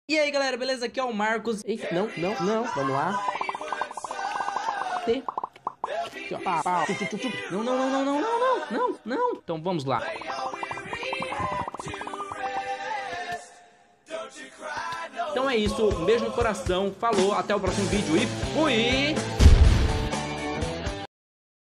E aí galera, beleza? Aqui é o Marcos. Eita, não, vamos lá. T. Aqui, ó, pá, pá. Não, não, não, não, não, não, não, não, não. Então vamos lá. Então é isso, um beijo no coração, falou, até o próximo vídeo e fui!